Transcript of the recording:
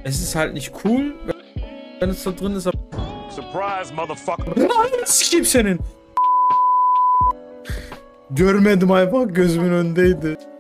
Es ist halt nicht cool, wenn es da drin ist. Surprise, motherfucker. Sikeyim senin. Görmedim, einfach gözümün önündeydi.